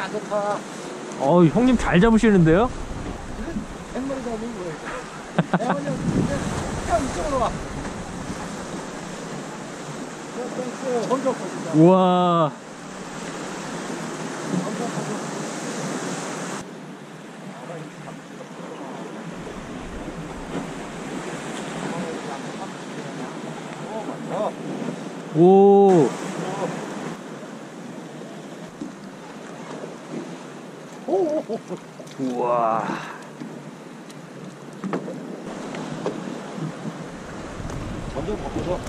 야, 좋다. 형님 잘 잡으시는데요? 100마리 잡은 거예요. 야, 그냥 이쪽으로 와. 점점 커진다. 우와. 오. 우와. 점점 바꿔줘.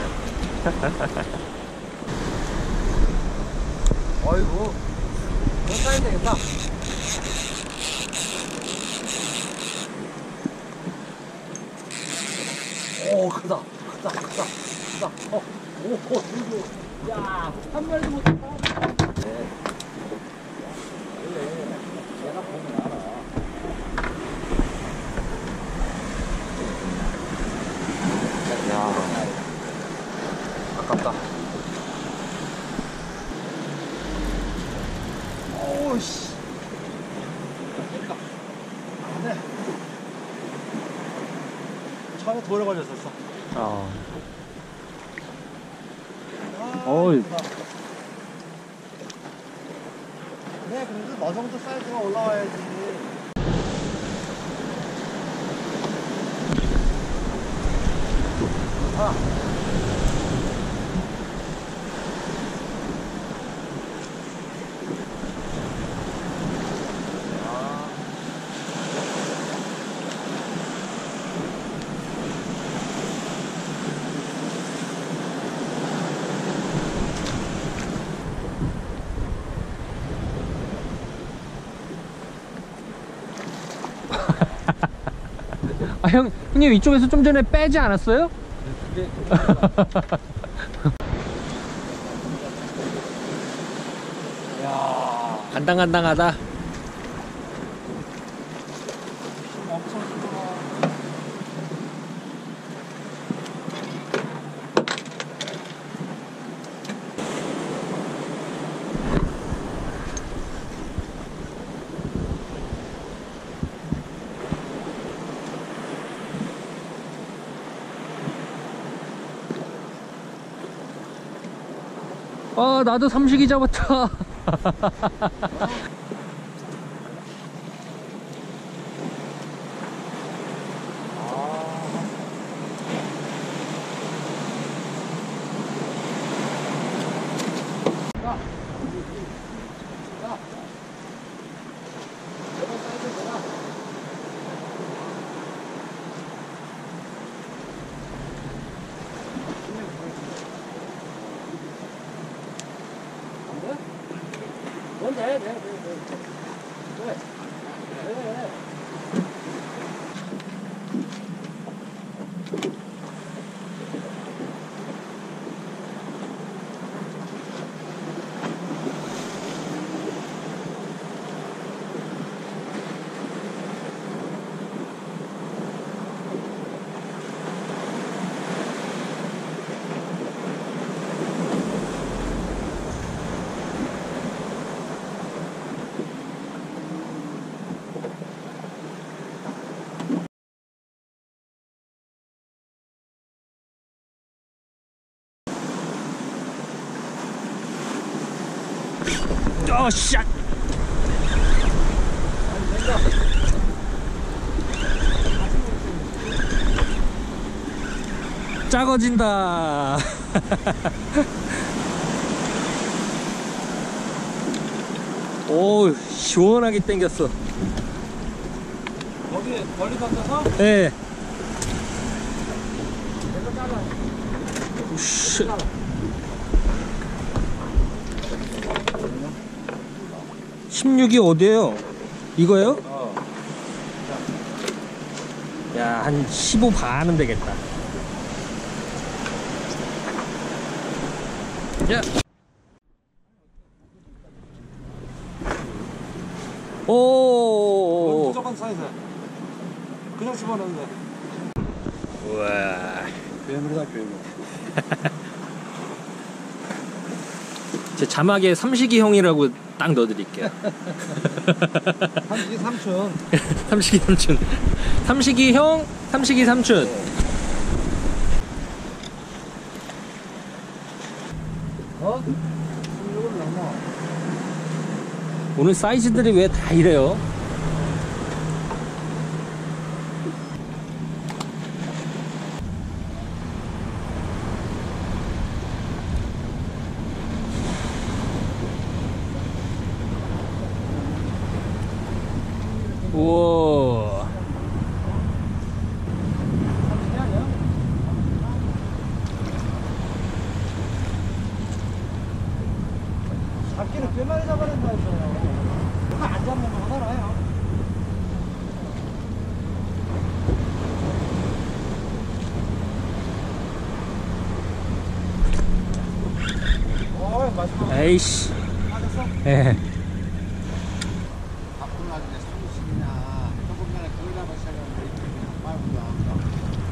어이구, 더 싸야 되겠다. 오, 크다. 오, 들고. 야, 한 마리도 못 잡아. 네. 원래 내가 보면 알아. 야, 아깝다. 오씨. 됐다. 네. 처음에 돌에 걸렸었어. 어이. 그래, 그래도 너 정도 사이즈가 올라와야지. 좋다. 형님 이쪽에서 좀 전에 빼지 않았어요? 네. 야, 간당간당하다. 엄청 크구나. 나도 삼식이 잡았다. 네. 샷. 작아진다. 오, 시원하게 당겼어. 거기 멀리 던져서? 네. 내가 잘라. 씨. (16이) 어디에요? 이거요? 야, 한 15 반은 되겠다. 야. 오. 무조건 사이즈. 그냥 집어넣는데. 우와. 괴물이다, 괴물. 제 자막에 삼식이 형이라고 딱 넣어드릴게요. 삼식이 삼촌. 삼식이 삼촌. 삼식이 형, 삼식이 삼촌. 어? 16을 넘어. 오늘 사이즈들이 왜 다 이래요? 우와. 삼식이 아니야? 잡기는 꽤 많이 잡아낸다 했어요. 안 잡는 거 하나라요. 어이, 마지막. 에이씨. 맞았어? 예. 바쁜 와중에 삼식이나 조금만에 걸려고 시작하는데 말도 안 하고.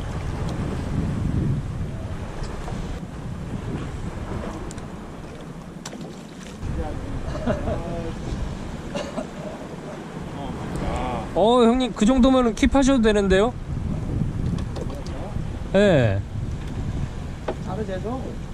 형님 그 정도면 킵하셔도 되는데요? 예. 잘해줘서.